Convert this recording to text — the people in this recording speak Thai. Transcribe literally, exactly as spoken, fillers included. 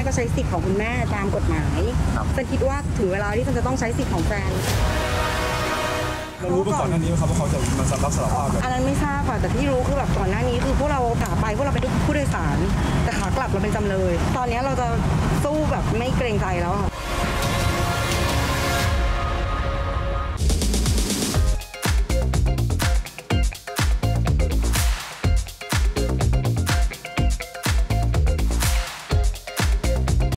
ก็ใช้สิทธิ์ของคุณแม่ตามกฎหมายเฟนคิดว่าถึงเวลาที่เฟนจะต้องใช้สิทธิ์ของแฟนเรารู้มาก่อนหน้านี้ไหมครับว่าเขาจะมารับสารภาพแบบอันนั้นไม่ทราบค่ะแต่ที่รู้คือแบบก่อนหน้านี้คือพวกเราขาไปพวกเราเป็นผู้โดยสารแต่ขากลับเราเป็นจำเลยตอนนี้เราจะสู้แบบไม่เกรงใจแล้วค่ะ